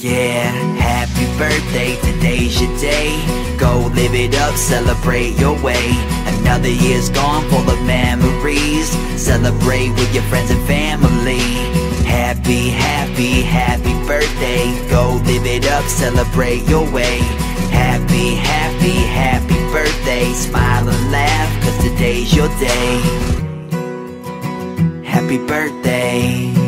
Yeah, happy birthday, today's your day. Go live it up, celebrate your way. Another year's gone full of memories. Celebrate with your friends and family. Happy, happy, happy birthday. Go live it up, celebrate your way. Happy, happy, happy birthday. Smile and laugh, cause today's your day. Happy birthday.